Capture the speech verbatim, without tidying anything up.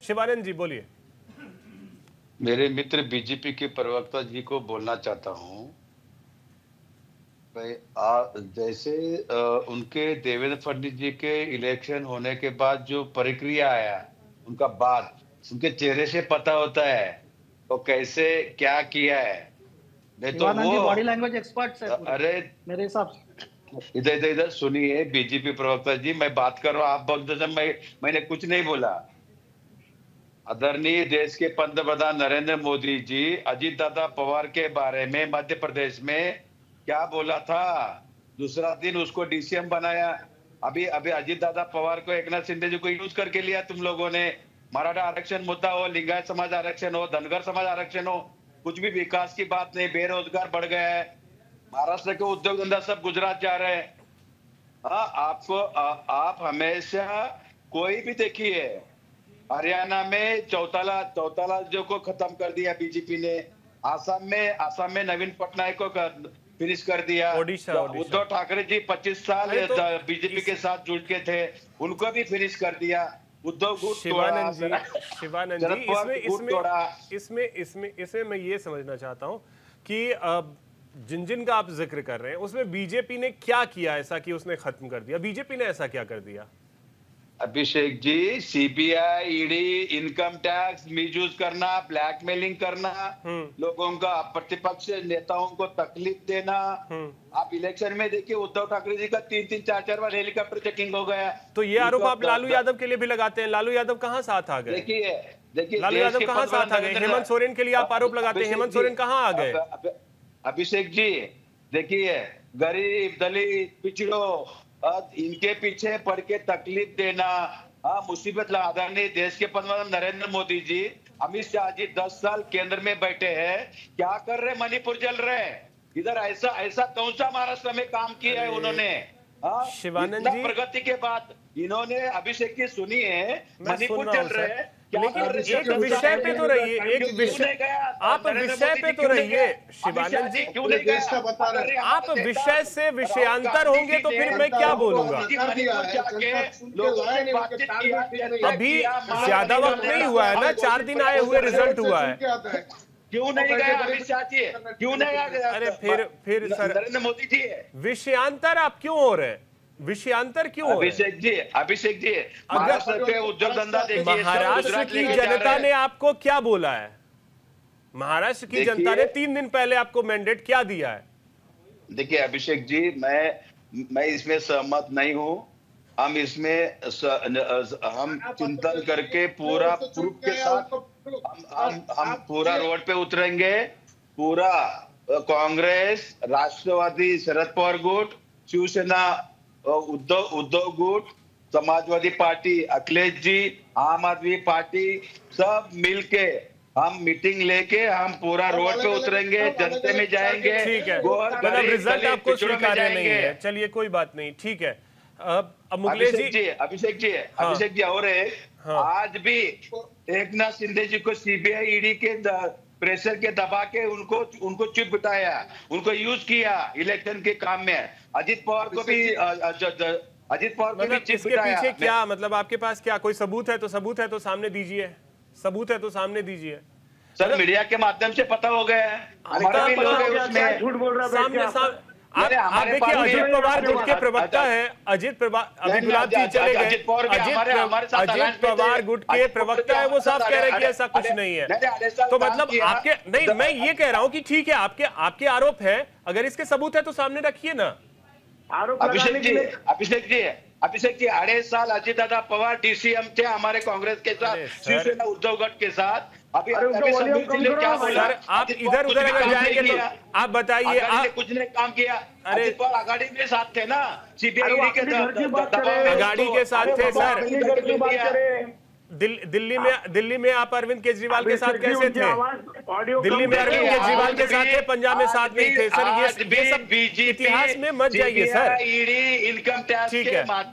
शिवानंद जी बोलिए। मेरे मित्र बीजेपी के प्रवक्ता जी को बोलना चाहता हूं भाई, आ जैसे आ, उनके देवेंद्र फडणवीस जी के इलेक्शन होने के बाद जो प्रक्रिया आया, उनका बात उनके चेहरे से पता होता है तो कैसे क्या किया है। नहीं तो वो बॉडी लैंग्वेज एक्सपर्ट है अरे मेरे हिसाब से। इधर इधर इधर सुनिए बीजेपी प्रवक्ता जी, मैं बात कर रहा हूँ, आप वक्त मैं मैंने कुछ नहीं बोला। आदरणीय देश के पंतप्रधान नरेंद्र मोदी जी अजीत दादा पवार के बारे में मध्य प्रदेश में क्या बोला था, दूसरा दिन उसको डीसीएम बनाया। अभी अभी अजीत दादा पवार को एकनाथ शिंदे जी को यूज करके लिया तुम लोगों ने। मराठा आरक्षण मुद्दा हो, लिंगायत समाज आरक्षण हो, धनगर समाज आरक्षण हो, कुछ भी विकास की बात नहीं। बेरोजगार बढ़ गया है, महाराष्ट्र के उद्योग धंधा सब गुजरात जा रहे हैं। हाँ, आपको आ, आप हमेशा कोई भी देखिए, हरियाणा में चौताला चौताला जो को खत्म कर दिया बीजेपी ने, आसाम में आसाम में नवीन पटनायक को कर, फिनिश कर दिया। उद्धव ठाकरे जी पच्चीस साल तो बीजेपी के साथ जुड़ के थे, उनको भी फिनिश कर दिया। उद्धव गुट शिवानंद जी शिवानंद जी इसमें इसमें इसमें इसमें इसमें मैं ये समझना चाहता हूँ कि जिन जिन का आप जिक्र कर रहे हैं उसमें बीजेपी ने क्या किया ऐसा कि उसने खत्म कर दिया? बीजेपी ने ऐसा क्या कर दिया? Abhishek ji, CBI, ED, income tax misuse करना, ब्लैकमेलिंग करना, लोगों का प्रतिपक्ष नेताओं को तकलीफ देना। आप इलेक्शन में देखिए उद्धव ठाकरे जी का तीन तीन चार चार बार हेलीकॉप्टर चेकिंग हो गया। तो ये आरोप आप लालू यादव के लिए भी लगाते हैं। लालू यादव कहाँ साथ आ गए? देखिए देखिए लालू यादव कहाँ साथ आ गए? हेमंत सोरेन के लिए आप आरोप लगाते हैं, हेमंत सोरेन कहाँ आ गए? अभिषेक जी देखिए, गरीब दलित पिछड़ों इनके पीछे पड़ के तकलीफ देना, हाँ मुसीबत आदरणीय देश के प्रधानमंत्री नरेंद्र मोदी जी, अमित शाह जी दस साल केंद्र में बैठे हैं, क्या कर रहे? मणिपुर जल रहे हैं। इधर ऐसा ऐसा कौन सा महाराष्ट्र में काम किया है उन्होंने? शिवानंद जी प्रगति के बाद इन्होंने अभिषेक की सुनी है, मणिपुर चल रहे हैं। लेकिन एक विषय पे तो रहिए, एक विषय आप विषय पे तो रहिए शिवानंद जी, क्यों नहीं गया? आप विषय से विषयांतर होंगे तो फिर मैं क्या बोलूंगा? अभी ज्यादा वक्त नहीं हुआ है ना, चार दिन आए हुए रिजल्ट हुआ है। क्यों नहीं गया अमित शाह जी? क्यों नहीं गया? अरे फिर फिर सर नरेंद्र मोदी जी विषयांतर आप क्यों हो रहे हैं? विषयांतर क्यों? अभिषेक जी अभिषेक जी महाराष्ट्र के उद्योग धंधा देखिए, महाराष्ट्र की जनता ने आपको क्या बोला है? महाराष्ट्र की जनता ने तीन दिन पहले आपको मैंडेट क्या दिया है? देखिए अभिषेक जी, मैं मैं इसमें सहमत नहीं हूं। हम इसमें हम चिंतन करके पूरा प्रूफ के साथ हम हम, हम पूरा रोड पे उतरेंगे। पूरा कांग्रेस, राष्ट्रवादी शरद पवार गुट, शिवसेना उद्धव उद्धव गुट, समाजवादी पार्टी अखिलेश जी, आम आदमी पार्टी सब मिलके हम मीटिंग लेके हम पूरा रोड पे उतरेंगे, जनता में जाएंगे। ठीक है, मतलब रिजल्ट आपको स्वीकार्य नहीं है, चलिए कोई बात नहीं, ठीक है। अब मुकेश जी जी अभिषेक जी हाँ, अभिषेक जी और हाँ, आज भी एकनाथ शिंदे जी को सीबीआई ईडी के प्रेशर के दबा के उनको उनको चुप बिठाया, उनको यूज किया इलेक्शन के काम में। अजीत पवार को भी अजीत पवार को भी चुप बिठाया। पीछे क्या मतलब आपके पास क्या कोई सबूत है? तो सबूत है तो सामने दीजिए, सबूत है तो सामने दीजिए। सर मीडिया के माध्यम से पता हो गया है, हमारे भी लोग हैं उसमें। झूठ बोल रहा है सामने सामने आप आप देखिए, अजीत पवार गुट के प्रवक्ता है, अजित पवार, अभी गुलाब जी चले गए, अजित अजित पवार गुट के प्रवक्ता है, वो साफ कह रहे हैं कि ऐसा कुछ नहीं है। तो मतलब आपके नहीं, मैं ये कह रहा हूँ कि ठीक है, आपके आपके आरोप है, अगर इसके सबूत है तो सामने रखिए ना। अभिषेक जी अभिषेक जी अभिषेक जी अढ़ाई साल अजीत दादा पवार डीसीएम थे हमारे कांग्रेस के साथ, शिवसेना उद्धव गठ के साथ। अभी क्या बोला? आप इधर उधर अगर जाएंगे तो आप बताइए, आप कुछ ने काम किया। अरे आगाड़ी के साथ थे ना, सीबीआई के आगाड़ी के साथ थे सर। दिल्ली में दिल्ली में आप अरविंद केजरीवाल के साथ कैसे थे? दिल्ली में अरविंद केजरीवाल के साथ थे, पंजाब में साथ नहीं थे सर। ये सब इतिहास में मत जाइए सर, इनकम टैक्स ठीक है।